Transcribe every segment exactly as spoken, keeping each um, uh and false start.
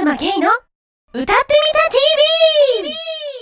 馬ケイの歌ってみた ティーブイ。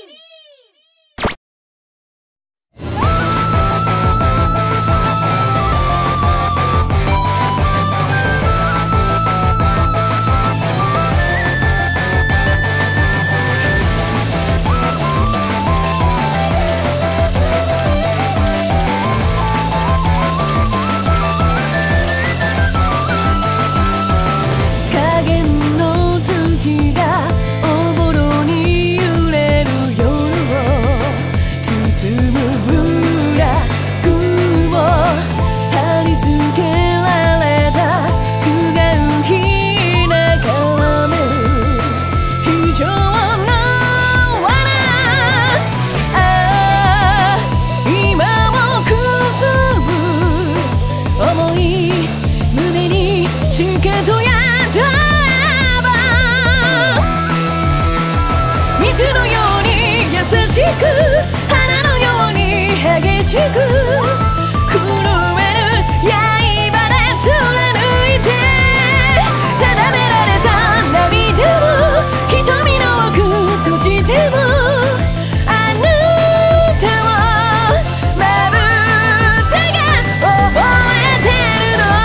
花のように激しく震える刃で貫いて定められた涙を瞳の奥閉じてもあなたをまぶたが覚えてるの。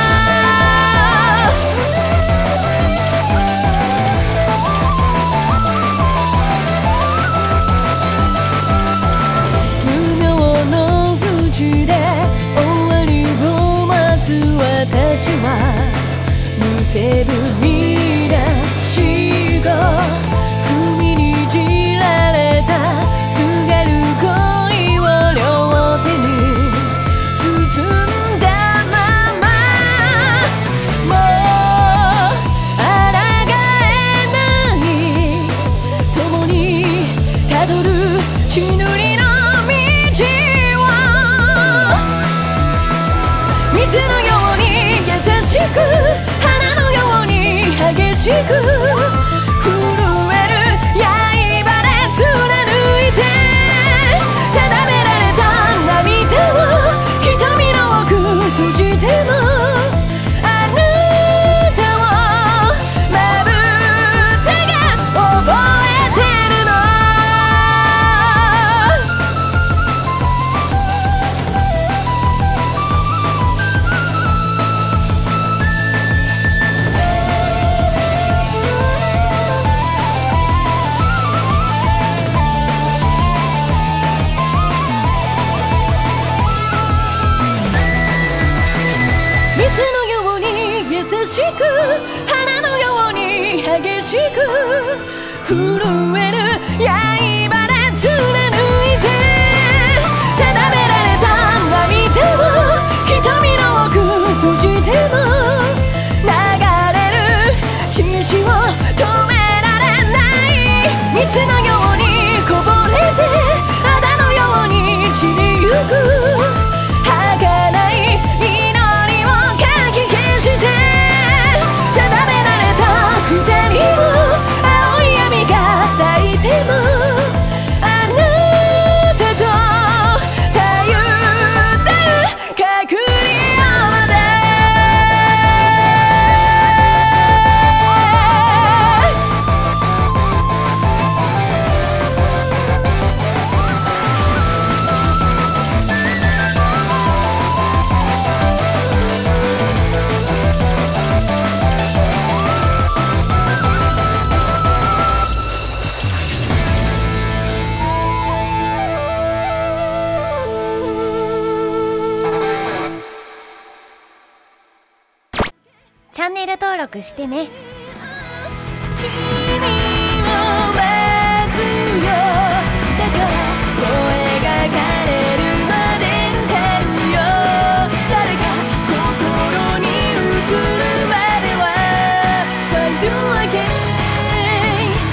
私はむせぶみなしご踏みにじられたすがる恋を両手に包んだままもうあらがえない共にたどる血塗りの道を水のように優しく花のように激しく震える刃で貫いて定められた涙を瞳の奥閉じてもあなたをまぶたが覚えてるの。水のように優しく花のように激しく震える刃で貫いて定められた涙を瞳の奥閉じても流れる血潮を止められない水のようにこぼれて肌のように散りゆく儚い二人を青い闇が咲いてもあなたとたゆたゆ隔離までチャンネル登録してね。